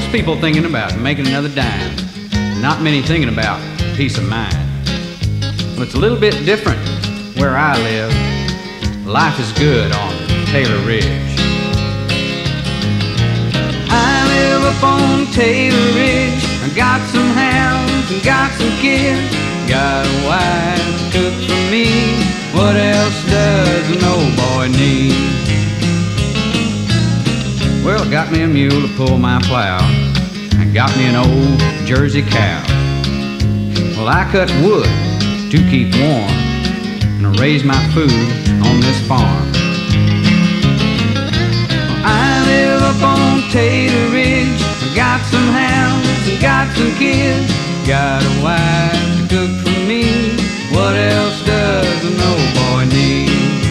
Most people thinking about making another dime, not many thinking about peace of mind. Well, it's a little bit different where I live. Life is good on Taylor Ridge. I live up on Taylor Ridge. I got some hounds and got some kids. Got a wife to cook for me. What else does an old boy need? Well, I got me a mule to pull my plow. I got me an old Jersey cow. Well, I cut wood to keep warm, and I raise my food on this farm. Well, I live up on Taylor Ridge. I got some hounds and got some kids. Got a wife to cook for me. What else does an old boy need?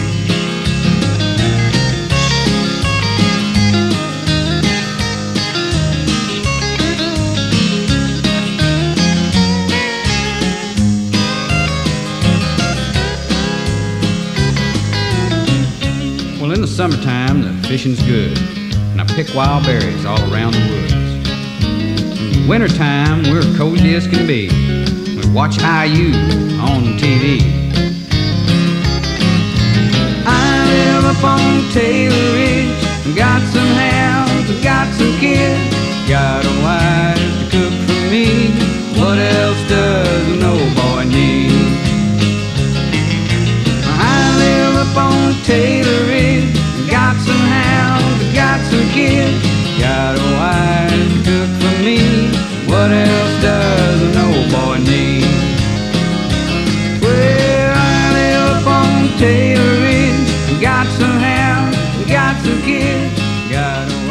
Well, in the summertime, the fishing's good, and I pick wild berries all around the woods. In the wintertime, we're cozy as can be. We watch IU on TV. I live up on Taylor Ridge. Got some hounds, got some kids. Got a wife to cook for me. What else does an old boy need? I live up on Taylor Ridge. Got some hounds, got some kids. Got a wife to cook for me. What else does an old boy need? Well, I live up on Taylor Ridge. Got some hounds, got some kids. Got a